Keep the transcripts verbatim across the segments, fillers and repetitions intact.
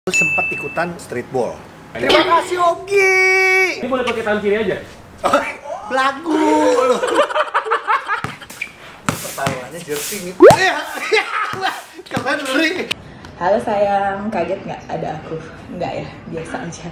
Lu sempat ikutan streetball. Terima kasih Ogi. Ini boleh pakai tangan kiri aja. Oh, belagu lu. Pertaruhannya jersey nih. Keren Ri. Halo sayang, kaget nggak ada aku? Nggak ya, biasa aja.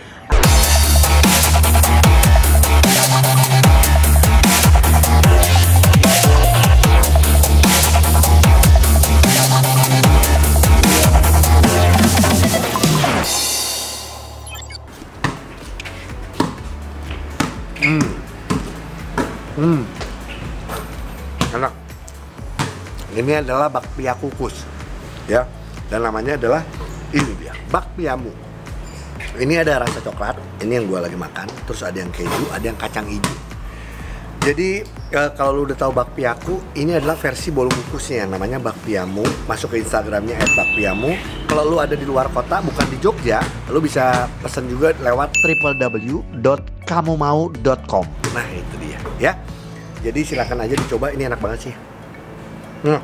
Hmm. Hmm. Enak. Ini adalah bakpia kukus. Ya. Dan namanya adalah ini dia, bakpiamu. Ini ada rasa coklat, ini yang gua lagi makan. Terus ada yang keju, ada yang kacang hijau. Jadi e, kalau lu udah tahu bakpiaku, ini adalah versi bolu kukusnya yang namanya bakpiamu. Masuk ke Instagramnya et bakpiamu. Kalau lu ada di luar kota, bukan di Jogja, lu bisa pesen juga lewat w w w dot kamumau dot com. Nah itu dia, ya. Jadi silakan aja dicoba, ini enak banget sih. Hmm.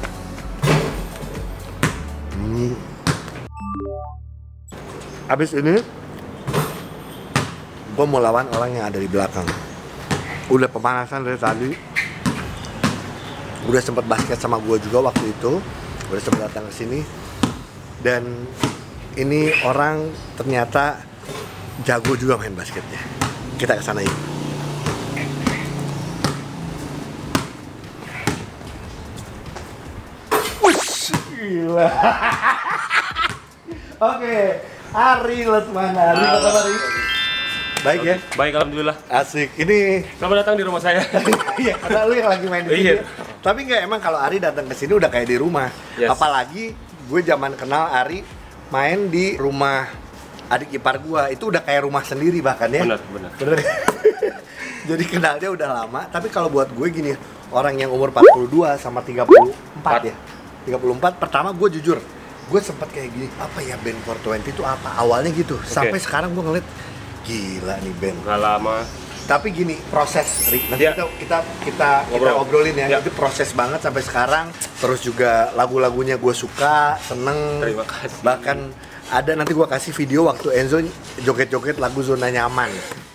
Hmm. Abis ini, gue mau lawan orang yang ada di belakang. Udah pemanasan dari tadi. Udah sempet basket sama gue juga waktu itu. Udah sempet datang ke sini. Dan ini orang ternyata jago juga main basketnya. Kita kesana yuk. Wush, gila. Oke, Ari Lesmana. Ari, apa kabar Ari? Baik ya? Baik, alhamdulillah. Asik. Ini selamat datang di rumah saya. iya, karena lu yang lagi main di sini. Iya. Tapi nggak, emang kalau Ari datang ke sini udah kayak di rumah. Yes. Apalagi gue zaman kenal Ari main di rumah adik ipar gue, itu udah kayak rumah sendiri bahkan ya. Benar, benar. Bener. Jadi kenalnya udah lama. Tapi kalau buat gue gini, orang yang umur empat puluh dua sama tiga puluh empat ya. tiga puluh empat, pertama gue jujur, gue sempat kayak gini, apa ya band four twenty itu apa? Awalnya gitu. Okay. Sampai sekarang gue ngeliat, gila nih band. Gak lama. Tapi gini, proses, Rik. Nanti ya. kita kita kita, kita obrolin ya. ya. Itu proses banget sampai sekarang. Terus juga lagu-lagunya gue suka, seneng. Terima kasih. Bahkan ada nanti gue kasih video waktu Enzo joget-joget lagu Zona Nyaman.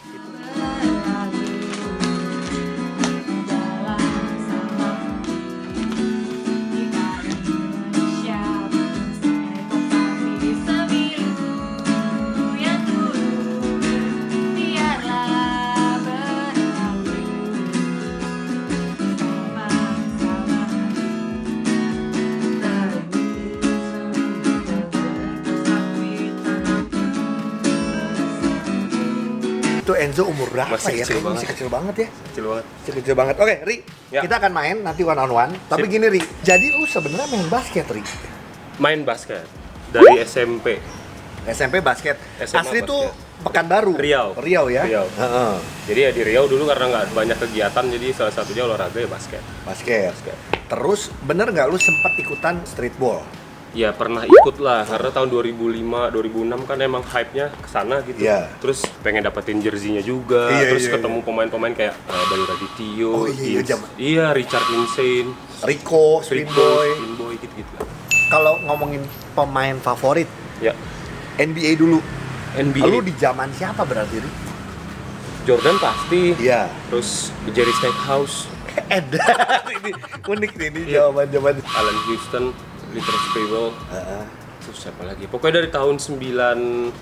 Itu Enzo umur berapa masih ya? Kecil banget. Masih kecil banget ya? Kecil banget. Kecil, kecil banget. Oke, Ri, ya. Kita akan main nanti one on one. Tapi Sip. gini, Ri. Jadi lu sebenarnya main basket, Ri? Main basket dari S M P. S M P basket. S M A Asli basket. tuh Pekanbaru. Riau. Riau ya. Riau. Uh-uh. Jadi ya di Riau dulu karena nggak banyak kegiatan, jadi salah satunya olahraga ya basket. Basket. Basket. Terus bener nggak lu sempat ikutan streetball? Ya pernah ikut lah, karena tahun dua ribu lima, dua ribu enam kan emang hype-nya kesana gitu. Iya. Terus pengen dapetin jersey-nya juga, Iya, terus iya, ketemu iya. pemain-pemain kayak uh, Bayu Radityo, Oh, iya, iya, Ins- zaman- iya, Richard Insane, Rico, Street Street Boy. Street Boy gitu-gitu lah. Kalau ngomongin pemain favorit, Ya, N B A dulu. N B A. Lu di zaman siapa berarti, Ri? Jordan pasti, Iya. terus Jerry Stackhouse, Ed. Ini unik nih, ini Iya. jawaban-jawaban. Alan Houston, Peter Sprewell, Uh-uh. terus siapa lagi? Pokoknya dari tahun sembilan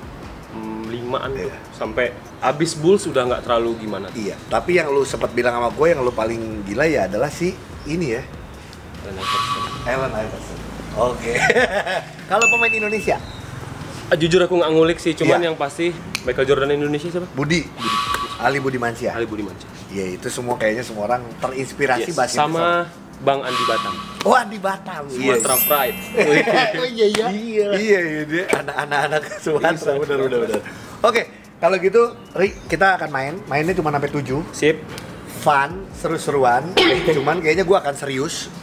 limaan tuh Iya. sampai abis Bulls udah nggak terlalu gimana. Iya, tapi yang lu sempat bilang sama gue yang lu paling gila ya adalah si ini ya, Dan Iverson. Allen Iverson. Oke. Kalau pemain Indonesia, Ah, jujur aku nggak ngulik sih, cuman Iya. yang pasti Michael Jordan Indonesia siapa? Budi, Ali Budi Mansyah. Ali Budi Mansyah. Iya, itu semua kayaknya semua orang terinspirasi Yes. basket. Sama Bang Andi Batam. Oh, di Batam. Sumatera Pride. Oh iya iya. Iya, iya, iya dia anak-anak Sumatera, benar benar benar. Oke, kalau gitu Ri, kita akan main. Mainnya cuma sampai tujuh. Sip. Fun, seru-seruan. Cuman kayaknya gua akan serius.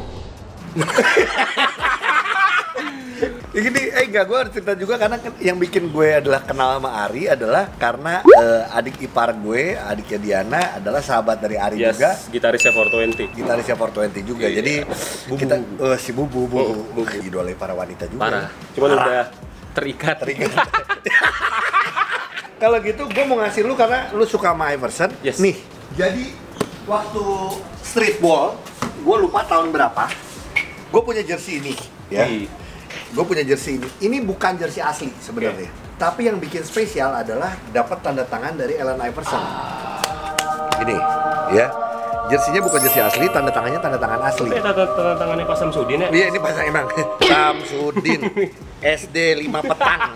Gini, eh enggak, gue harus cerita juga karena yang bikin gue adalah kenal sama Ari adalah karena uh, adik ipar gue, adiknya Diana adalah sahabat dari Ari Yes, juga. gitarisnya four twenty. Gitarisnya four twenty juga. Iya. Jadi Bubu, kita bubu. uh, si Bubu, Bubu, Oh, Bubu. idolnya para wanita juga. Parah. Cuman Parah. udah Terikat. Terikat. Kalau gitu gue mau ngasih lu karena lu suka sama Iverson. Yes. Nih, jadi waktu streetball, gue lupa tahun berapa, gue punya jersey ini, ya. Iya. Gue punya jersey ini. Ini bukan jersey asli sebenarnya. Okay. Tapi yang bikin spesial adalah dapat tanda tangan dari Allen Iverson. Ini, ya. Jersinya bukan jersey asli, tanda tangannya tanda tangan asli. Tapi tanda, tanda tangannya Pak Samsudin ya? Iya, ini pasang emang. Samsudin S D lima petang.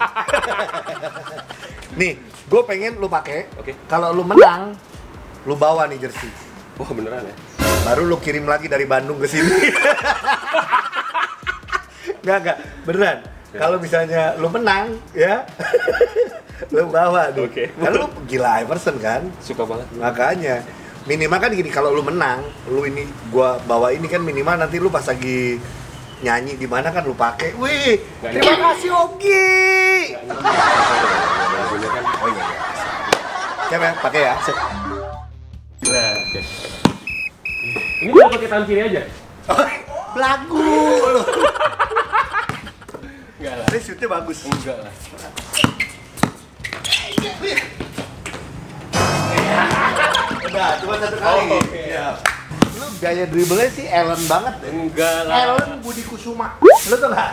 Nih, gue pengen lu pakai. Oke. Kalau lu menang, lu bawa nih jersey. Wah, beneran ya? Baru lu kirim lagi dari Bandung ke sini. Enggak, enggak, beneran. Ya. Kalau misalnya lu menang, ya. Lu bawa tuh. Oke. Kan lu gila Iverson kan? Suka banget. Makanya minimal kan gini, kalau lu menang, lu ini gua bawa ini kan minimal nanti lu pas lagi nyanyi di mana kan lu pakai. Wih, Gak terima nih. kasih Ogi. Lagunya kan. Oh iya. Siap ya, pakai ya. Siap. Nah, oke. Ini kalau pakai tangan kiri aja? Lagu lu. Enggak lah. Ini shootnya bagus. Enggak lah. Udah, cuma satu kali. Oh, oke. Ya. Lu gaya dribblenya sih Allen banget deh. Enggak lah. Allen Budi Kusuma. Lu tuh nggak?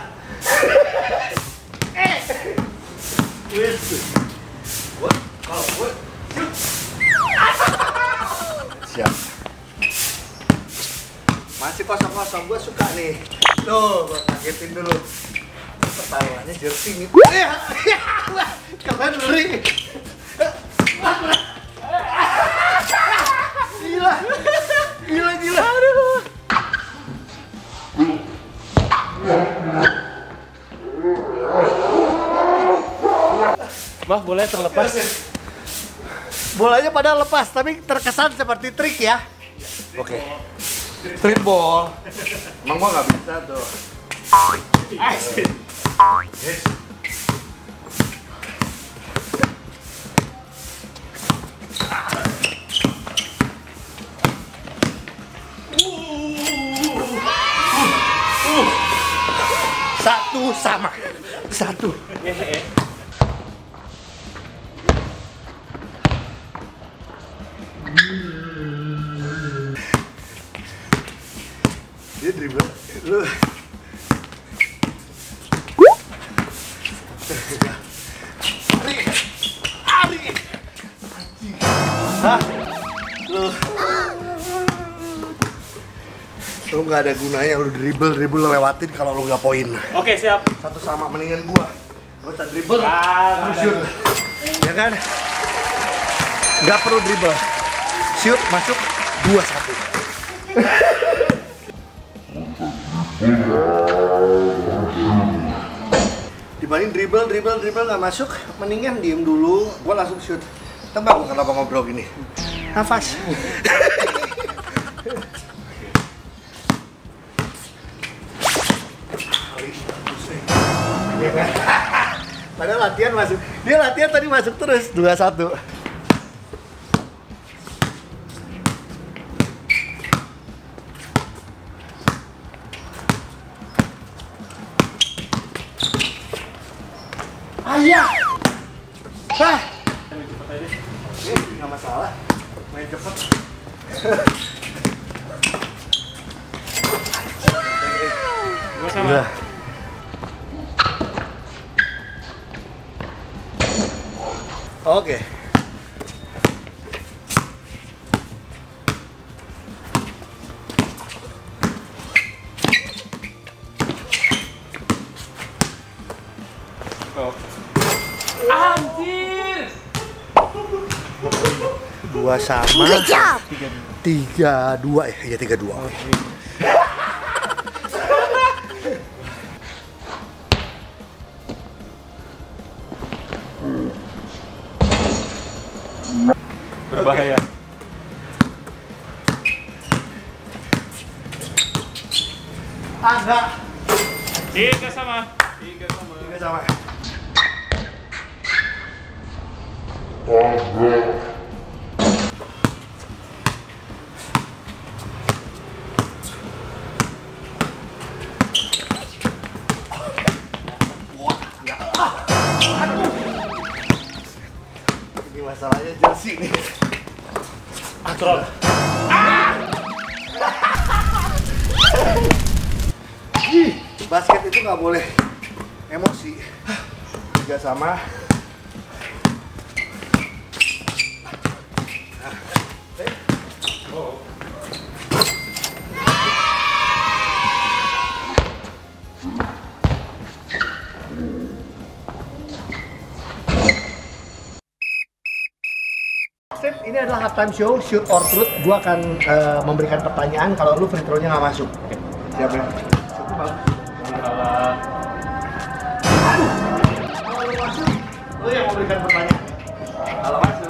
Eh. Wih. Gua kalau gua shoot. Siap. Masih kosong-kosong, gua suka nih. Tuh, gua kagetin dulu. Pertaruhannya jersey nih. Keren ngeri. Gila. Gila gila. Aduh. Mah, boleh terlepas. Bolanya pada lepas, tapi terkesan seperti trik ya. Oke. Streetball. Emang gua nggak bisa tuh. Asik. Yes. Satu sama. Satu. Dia dribble. Lu. Ari. Ari. Hah? Lu. Lu nggak ada gunanya lu dribble dribble lu lewatin kalau lu nggak poin. Oke, siap. Satu sama mendingan gua. Gua tak dribble. Ah, Terus shoot. Ya kan? Nggak perlu dribble. Shoot masuk dua satu. Dibanding dribble dribble dribble nggak masuk, mendingan diem dulu. Gua langsung shoot. Tebak gua kenapa ngobrol gini? Nafas. Padahal latihan masuk. Dia latihan tadi masuk terus dua satu. Ayah. Hah. Ini nggak masalah. Main cepet. Gua sama. Udah. Oke. Oh. Anjir. Dua sama. Tiga dua ya, ya tiga dua. Berbahaya. Ada. Tiga sama. Tiga sama. Masalahnya jersey nih. Kontrol. Basket itu nggak boleh emosi. Juga sama. Ini adalah halftime show, shoot or truth. Gua akan uh, memberikan pertanyaan kalau lu free throw-nya nggak masuk. Oke. Siap ya? Salah. Kalau lu masuk, lu yang memberikan pertanyaan. Kalau masuk.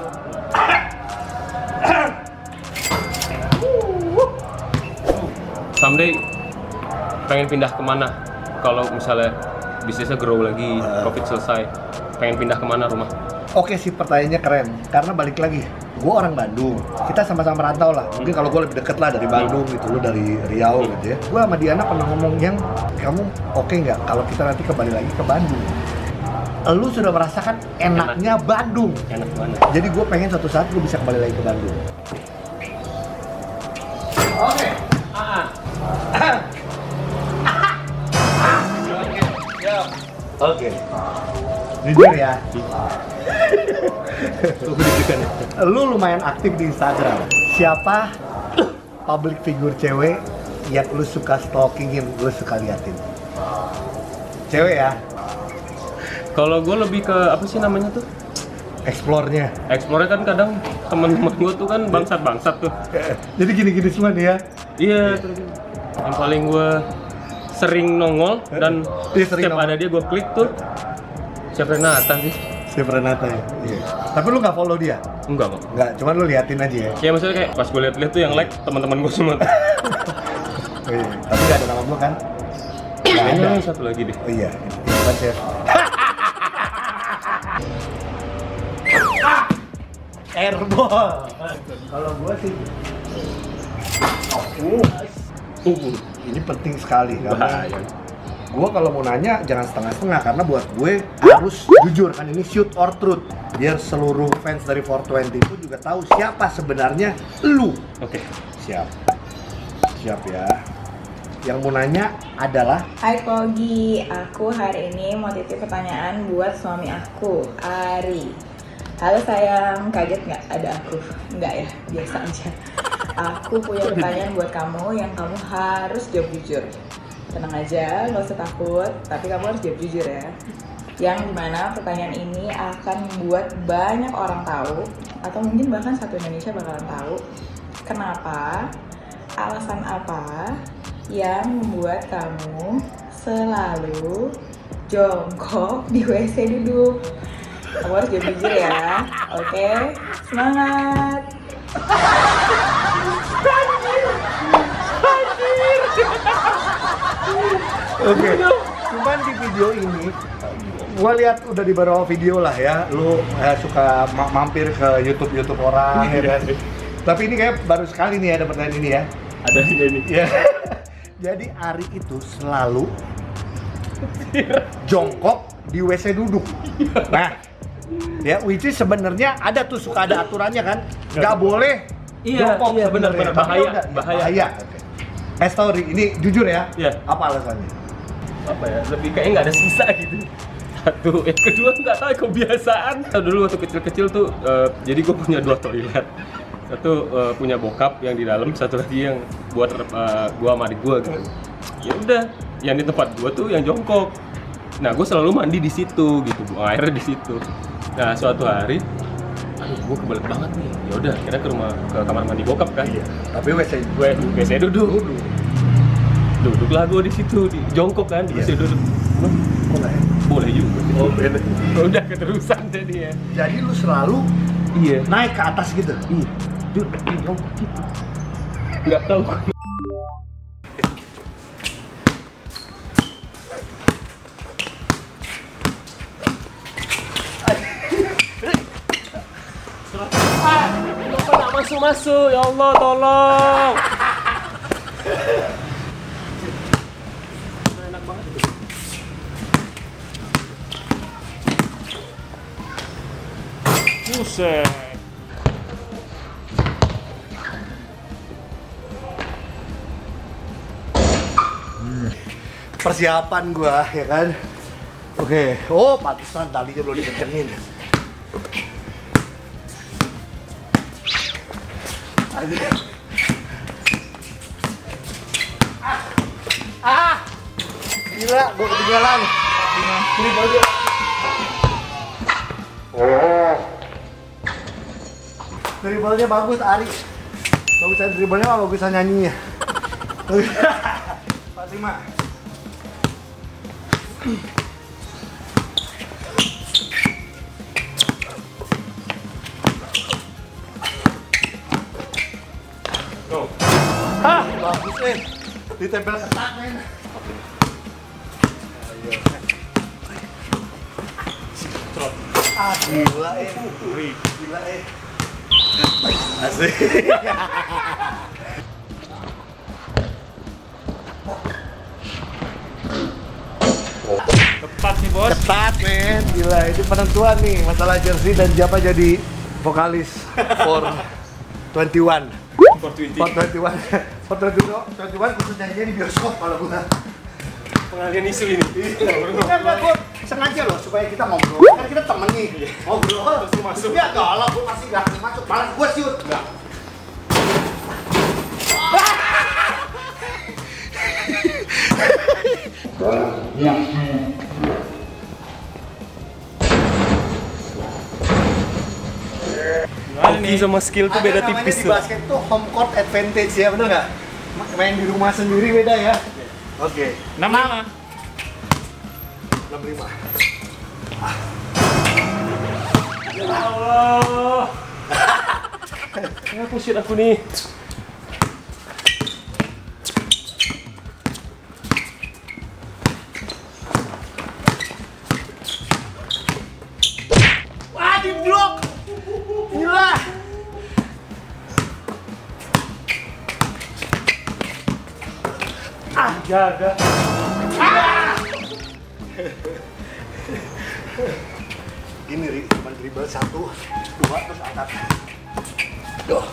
Someday pengen pindah kemana? Kalau misalnya bisnisnya grow lagi, profit selesai, pengen pindah kemana rumah? Oke sih, pertanyaannya keren. Karena balik lagi, gue orang Bandung. Kita sama-sama merantau lah. Mungkin kalau gue lebih deket lah dari Bandung gitu, lu dari Riau gitu ya. Gue sama Diana pernah ngomong yang, kamu oke nggak kalau kita nanti kembali lagi ke Bandung? Lu sudah merasakan enaknya Bandung. Enak banget. Jadi gue pengen suatu saat lu bisa kembali lagi ke Bandung. Oke. Oke. Jujur ya. Lu lumayan aktif di Instagram. Siapa public figure cewek yang lu suka stalkingin, lu suka liatin? Cewek ya? Kalau gue lebih ke apa sih namanya tuh? Explore-nya. Explore kan kadang teman-teman gue tuh kan bangsat-bangsat tuh. Jadi gini-gini semua nih ya? Iya. Terus yang paling gue sering nongol dan Dia sering setiap nongol. ada dia gue klik tuh. Siapa Renata sih? Siapa Renata ya? Iya. Tapi lu nggak follow dia? Enggak kok. Nggak, cuman lu liatin aja ya? Kayak maksudnya kayak pas gue liat-liat tuh yang like teman-teman gue semua. Oh, iya. Tapi nggak ada nama gua kan? Nggak Kayaknya ada. yang satu lagi deh. Oh iya, ini kan chef. Airball. Kalau gua sih, uh, Uh, ini penting sekali karena bahaya. gua kalau mau nanya jangan setengah-setengah karena buat gue harus jujur kan, ini shoot or truth. Biar seluruh fans dari four twenty itu juga tahu siapa sebenarnya lu. Oke. Siap. Siap ya. Yang mau nanya adalah Hai Kogi, aku hari ini mau titip pertanyaan buat suami aku, Ari. Halo sayang, kaget nggak ada aku? Nggak ya, biasa aja. Aku punya pertanyaan buat kamu yang kamu harus jawab jujur. Tenang aja, nggak usah takut, tapi kamu harus jawab jujur ya. Yang dimana pertanyaan ini akan membuat banyak orang tahu, atau mungkin bahkan satu Indonesia bakalan tahu, kenapa, alasan apa yang membuat kamu selalu jongkok di W C duduk. Kamu harus jawab jujur ya, oke? Semangat! oke. Cuman di video ini gua lihat udah di beberapa video lah ya, lu eh, suka ma- mampir ke YouTube YouTube orang ya kan. Tapi ini kayak baru sekali nih ada pertanyaan ini ya. Ada ini. Ya. Jadi Ari itu selalu jongkok di W C duduk. Nah, ya which is sebenarnya ada tuh suka ada aturannya kan, nggak boleh Iya, jongkok iya, sebenarnya. benar-benar Tapi bahaya, udah, ya, bahaya. bahaya. Oke. Eh story, ini jujur ya? Iya. Apa alasannya? Apa ya? Lebih kayak nggak ada sisa gitu. Satu, yang kedua nggak tahu kebiasaan. Dulu waktu kecil-kecil tuh, uh, jadi gue punya dua toilet. Satu uh, punya bokap yang di dalam, satu lagi yang buat uh, gue sama adik gue gitu. Ya udah, yang di tempat gue tuh yang jongkok. Nah, gue selalu mandi di situ gitu, buang airnya di situ. Nah, suatu hari, aduh, gue kebelet banget nih. Ya udah, akhirnya ke rumah ke kamar mandi bokap kan. Iya. Tapi W C Gue biasanya duduk. Duduk. Duduklah gue di situ, di jongkok kan, di Iya. situ duduk. kok nggak ya? Boleh juga. Oh, beda. Udah keterusan jadi ya. Jadi lu selalu Iya. naik ke atas gitu? Iya. Duduk di jongkok gitu. Nggak tahu. Kenapa nggak masuk-masuk? Ya Allah, tolong. Enak banget. Buset. Persiapan gua ya kan. Oke, oh pantesan talinya belum dikencengin. Ah, ah, gila, gua ketinggalan. Ini baru. Oh, dribblenya bagus Ari. Bagusan dribblenya apa bagusan nyanyinya? Fatima. Go. Hah, bagus eh. Ditempel ketat men. Ah, gila eh. Gila eh. Asik. Tepat nih bos. Ketat men. Gila, ini penentuan nih masalah jersey dan siapa jadi vokalis for twenty-one. For twenty. For twenty-one. For twenty-one khusus nyanyinya di bioskop kalau gua. Pengalian isu ini. Iya, enggak gua sengaja loh supaya kita ngobrol. Kan kita temen nih. Ngobrol terus masuk. Ya enggak lah, gua masih enggak masuk. Malah gua shoot. Enggak. Hoki sama skill tuh beda Ada namanya tipis di tuh. basket tuh home court advantage ya, bener nggak? Main di rumah sendiri beda ya. Oke. enam lima. enam lima. Ya Allah. Aku shoot aku nih. Wah, di blok. Gila. Ah, jaga. Gini Ri, cuma dribble satu, dua terus angkat. Duh.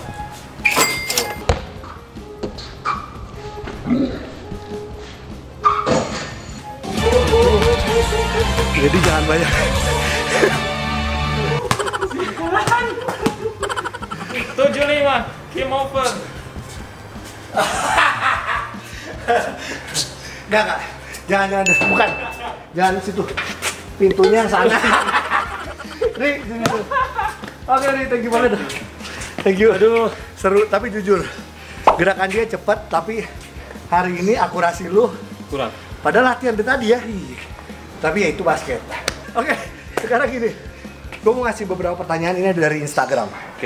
Jadi jangan banyak. tujuh lima. Game over. Enggak, enggak. Jangan, jangan, bukan. Jangan situ. Pintunya yang sana. Ri, sini tuh. Oke, Ri, thank you banget. Thank you. Aduh, seru tapi jujur. Gerakan dia cepat tapi hari ini akurasi lu Kurang. padahal latihan dari tadi ya. Tapi ya itu basket. Oke, sekarang gini. Gue mau ngasih beberapa pertanyaan ini dari Instagram. Oke.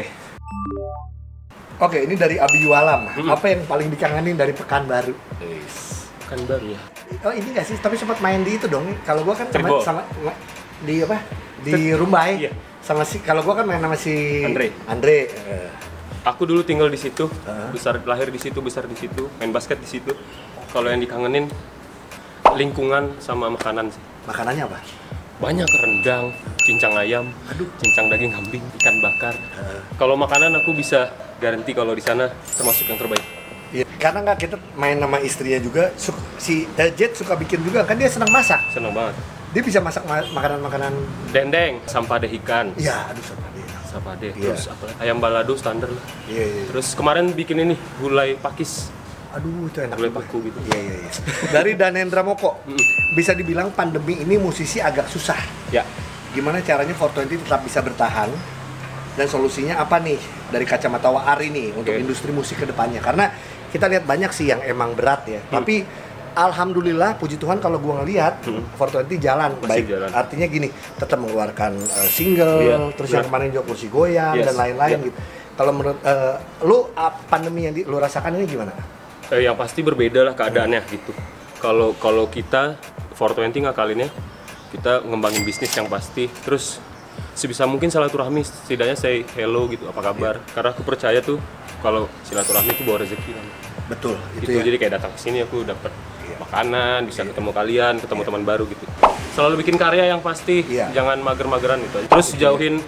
Oke, ini dari Abi Walam. Hmm. Apa yang paling dikangenin dari Pekanbaru? Kan baru ya. Oh ini nggak sih, tapi sempat main di itu dong. Kalau gua kan sama, Tribol. sama di apa? Di Rumbai. Iya. Sama si, kalau gua kan main sama si Andre. Andre. Eh, Aku dulu tinggal di situ, Uh. besar lahir di situ, besar di situ, main basket di situ. Kalau yang dikangenin lingkungan sama makanan sih. makanannya apa? Banyak rendang, cincang ayam, Aduh. cincang daging kambing, ikan bakar. Uh, Kalau makanan aku bisa garanti kalau di sana termasuk yang terbaik. iya. Karena nggak kita main sama istrinya juga. Su- si eh, Jet suka bikin juga kan, dia senang masak. Senang banget. Dia bisa masak ma- makanan-makanan. Dendeng, sampade ikan, Iya, aduh sama dia. sampade, Iya. terus apa? Ayam balado standar lah. Iya, iya. Terus kemarin bikin ini gulai pakis, Aduh, itu enak. gulai juga. paku gitu. Iya, iya, iya. Dari Danendra Moko. Mm. Bisa dibilang pandemi ini musisi agak susah. Ya, Gimana caranya four twenty tetap bisa bertahan dan solusinya apa nih dari kacamata Ari nih untuk Oke. industri musik ke depannya? Karena kita lihat banyak sih yang emang berat ya, Hmm. tapi alhamdulillah puji Tuhan kalau gua ngelihat Hmm. four twenty jalan Masih baik. jalan. Artinya gini, tetap mengeluarkan uh, single, Iya, terus benar. yang kemarin juga kursi goyang Yes, dan lain-lain iya. gitu. Kalau menurut uh, lu uh, pandemi yang di, lu rasakan ini gimana? eh, yang pasti berbeda lah keadaannya gitu. Kalau kalau kita four twenty ngakalinnya, kita ngembangin bisnis yang pasti. Terus sebisa mungkin silaturahmi, setidaknya say hello gitu, apa kabar? Karena aku percaya tuh kalau silaturahmi itu bawa rezeki kan. Betul, Gitu, itu ya. jadi kayak datang ke sini aku dapat Iya. makanan, bisa ketemu kalian, ketemu teman baru gitu. Selalu bikin karya yang pasti, Iya. jangan mager-mageran gitu. Terus jauhin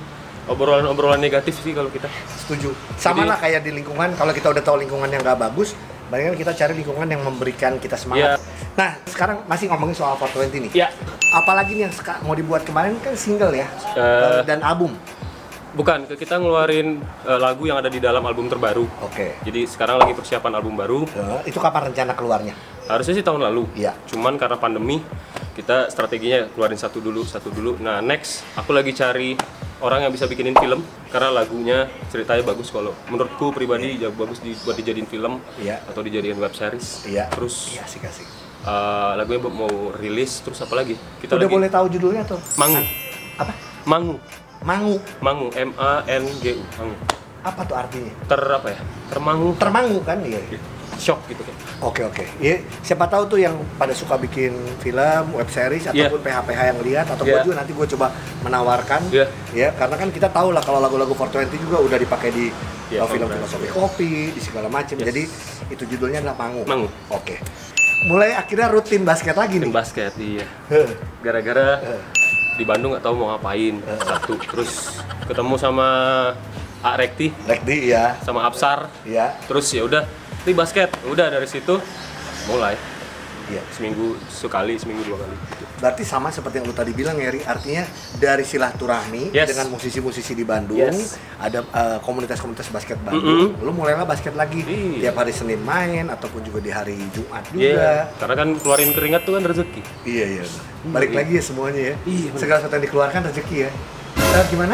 obrolan-obrolan negatif sih kalau kita. Setuju. Sama Jadi- lah kayak di lingkungan, kalau kita udah tahu lingkungan yang nggak bagus, palingan kita cari lingkungan yang memberikan kita semangat. Iya. Nah, sekarang masih ngomongin soal four twenty nih. Ya, Apalagi nih yang seka- mau dibuat kemarin kan single ya, Eh. dan album. bukan, kita ngeluarin uh, lagu yang ada di dalam album terbaru. Oke. Jadi sekarang lagi persiapan album baru. Eh, itu kapan rencana keluarnya? Harusnya sih tahun lalu. Iya. Cuman karena pandemi, kita strateginya keluarin satu dulu, satu dulu. Nah, next aku lagi cari orang yang bisa bikinin film karena lagunya ceritanya bagus kalau menurutku pribadi ya bagus di, buat dijadiin film Iya. atau dijadiin web series. Iya. Terus Iya, asik-asik. uh, lagunya mau rilis, terus apa lagi? Kita Udah lagi boleh tahu judulnya tuh? Mangu. Apa? Mangu. Mangu. Mangu, M A N G U. Mangu. Apa tuh artinya? Ter apa ya? Termangu. Termangu kan? Iya. Shock gitu kan. Oke oke. Ya, siapa tahu tuh yang pada suka bikin film, web series Iya. ataupun P H P H yang lihat atau Iya. gua juga nanti gue coba menawarkan. Iya. Ya, karena kan kita tahu lah kalau lagu-lagu four twenty juga udah dipakai di Iya, uh, film film. filosofi kopi, di segala macam. Yes. Jadi itu judulnya adalah Mangu. Mangu. Oke. Mulai akhirnya rutin basket lagi Tim nih. basket, iya. Heh. Gara-gara Eh. di Bandung nggak tahu mau ngapain. Satu, terus ketemu sama A Rekti, Rekdi ya. sama Absar. Ya. Terus ya udah, di basket. Udah dari situ mulai Iya. seminggu sekali, seminggu dua kali. Berarti sama seperti yang lu tadi bilang Eri, artinya dari silaturahmi Yes. dengan musisi-musisi di Bandung, Yes. ada uh, komunitas-komunitas basket Bandung, Mm-mm. lu mulailah basket lagi Iya. tiap hari Senin main ataupun juga di hari Jumat Iya, juga. karena kan keluarin keringat tuh kan rezeki. Iya iya. Balik Iya. lagi ya semuanya ya. Iya, bener. Segala sesuatu yang dikeluarkan rezeki ya. Eh, gimana?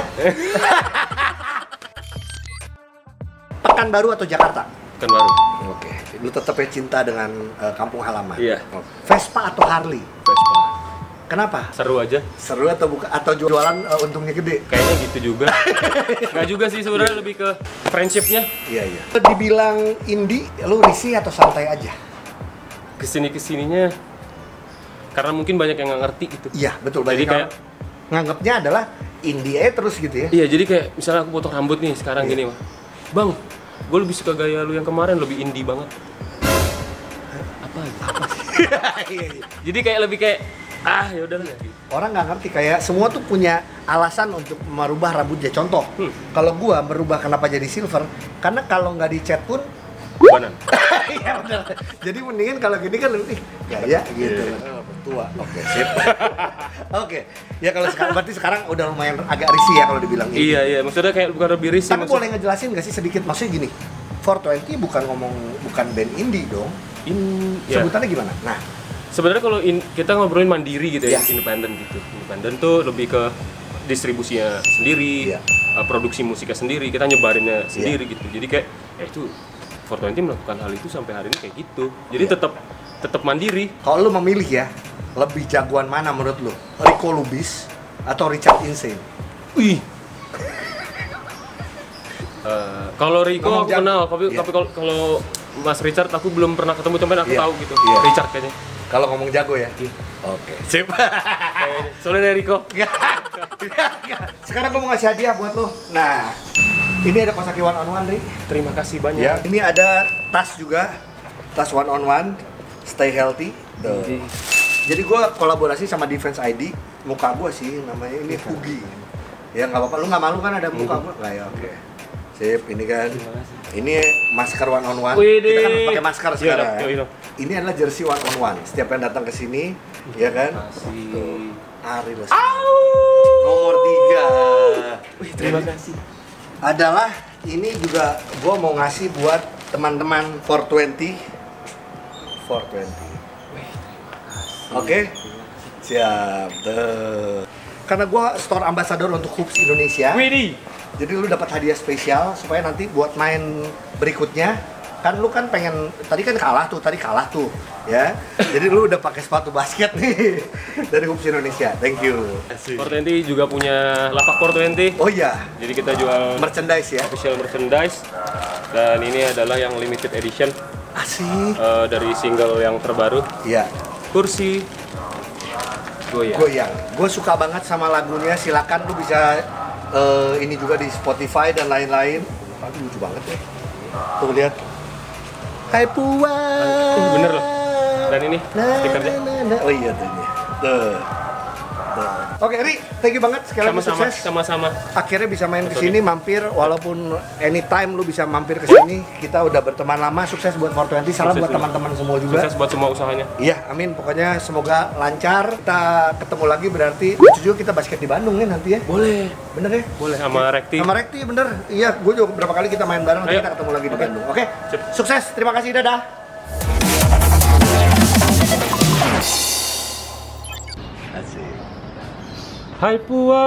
Pekanbaru atau Jakarta? Kan baru. Oke. Lu tetap ya cinta dengan uh, kampung halaman. Iya. Oke. Vespa atau Harley? Vespa. Kenapa? Seru aja. Seru atau buka atau jualan uh, untungnya gede? Kayaknya gitu juga. Nggak juga sih sebenarnya, lebih ke friendshipnya. Iya iya. Dibilang indie, lu risih atau santai aja? Kesini kesininya karena mungkin banyak yang nggak ngerti gitu. Iya betul. Jadi Banyak kayak- orang nganggapnya adalah indie aja terus gitu ya. Iya, jadi kayak misalnya aku potong rambut nih sekarang Iya. gini, mah. Bang, gue lebih suka gaya lu yang kemarin, lebih indie banget. Apa? Apa? Iya, iya. Jadi kayak lebih kayak ah ya udah lah. Orang nggak ngerti kayak semua tuh punya alasan untuk merubah rambutnya. Contoh, Hmm. kalau gua merubah kenapa jadi silver, karena kalau nggak dicat pun Banan. iya benar. Jadi mendingan kalau gini kan lebih gaya gitu. Iya. Oh, tua. Oke, sip. Oke. Ya kalau sekarang berarti sekarang udah lumayan agak risih ya kalau dibilang ini. Iya iya, maksudnya kayak bukan lebih risih. Tapi boleh ngejelasin nggak sih sedikit maksudnya gini? four twenty bukan ngomong bukan band indie dong. In, ya. Sebutannya gimana? Nah, Sebenarnya kalau in- kita ngobrolin mandiri gitu ya, Iya. independen gitu. Independen tuh lebih ke distribusinya sendiri, Iya. uh, produksi musiknya sendiri, kita nyebarinnya sendiri gitu. Jadi kayak ya itu four twenty melakukan hal itu sampai hari ini kayak gitu. Jadi Iya. tetap tetap mandiri. kalau lu memilih ya, lebih jagoan mana menurut lu? Rico Lubis atau Richard Insane? Wih. Uh, kalau Rico Ngomong aku jago. kenal, tapi Iya. tapi kalau kalau Mas Richard aku belum pernah ketemu, cuman aku Iya. tahu gitu. Iya. Richard kayaknya. Kalau ngomong jago ya? Iya. Oke, sip. Kayaknya. Soalnya dari Rico. Sekarang gue mau ngasih hadiah buat lo. Nah, ini ada Kosaki One on One, Ri. Terima kasih banyak. Ya, ini ada tas juga, tas One on One, stay healthy. Tuh. Jadi, Jadi gue kolaborasi sama Defense I D, muka gue sih namanya ini Hugi. Ya nggak apa-apa, lu nggak malu kan ada muka gue? Nggak ya, oke. Sip, ini kan. Terima kasih. Ini masker One on One. Widih. Kita kan pakai masker Iya, sekarang. iya, iya. Ini adalah jersey One on One. Setiap yang datang ke sini, ya kan? Kasih. Ari Lesmana. Nomor tiga. Wih, terima Jadi, kasih. adalah ini juga gue mau ngasih buat teman-teman four twenty. four twenty. Oke? Siap. Tuh. Karena gue store ambassador untuk Hoops Indonesia. Widih. Jadi lu dapat hadiah spesial supaya nanti buat main berikutnya kan lu kan pengen tadi kan kalah tuh tadi kalah tuh ya. Jadi lu udah pakai sepatu basket nih dari Hoops Indonesia. Thank you. four twenty juga punya lapak four twenty. Oh iya, Jadi kita jual merchandise ya. official merchandise, dan ini adalah yang limited edition Asik. uh, dari single yang terbaru, Iya. Kursi Goyang. Goyang. Gue suka banget sama lagunya. Silakan lu bisa eh, ini juga di Spotify dan lain-lain. Aduh lucu banget ya. Tuh lihat. Hai Puan. Uh, bener loh. Dan ini stikernya. Oh iya tuh ini. Tuh. Tuh. Oke, Ri, thank you banget sekali lagi Sama-sama, sukses. sama-sama. Akhirnya bisa main ke sini, mampir walaupun anytime lu bisa mampir ke sini. Kita udah berteman lama, sukses buat four twenty. Salam Sukses buat juga. teman-teman semua juga. Sukses buat semua usahanya. Iya, amin. Pokoknya semoga lancar. Kita ketemu lagi berarti lucu juga kita basket di Bandung ya nanti ya. Boleh. Bener ya? Boleh sama Rekti. Sama Rekti bener. Iya, gue juga beberapa kali kita main bareng. Nanti Ayo. kita ketemu lagi di Oke. Bandung. Oke, Sip. sukses. Terima kasih. Dadah. Asik. Hai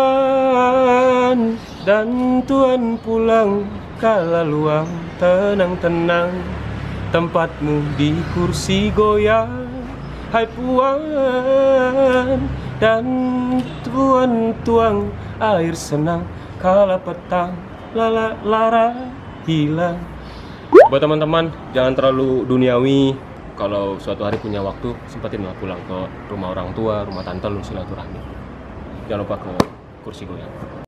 puan dan tuan pulang kala luang tenang-tenang tempatmu di kursi goyang. Hai puan dan tuan tuang air senang kala petang lala lara hilang. Buat teman-teman jangan terlalu duniawi. Kalau suatu hari punya waktu sempatin lah pulang ke rumah orang tua, rumah tante lu silaturahmi. Jangan lupa ke kursi goyang.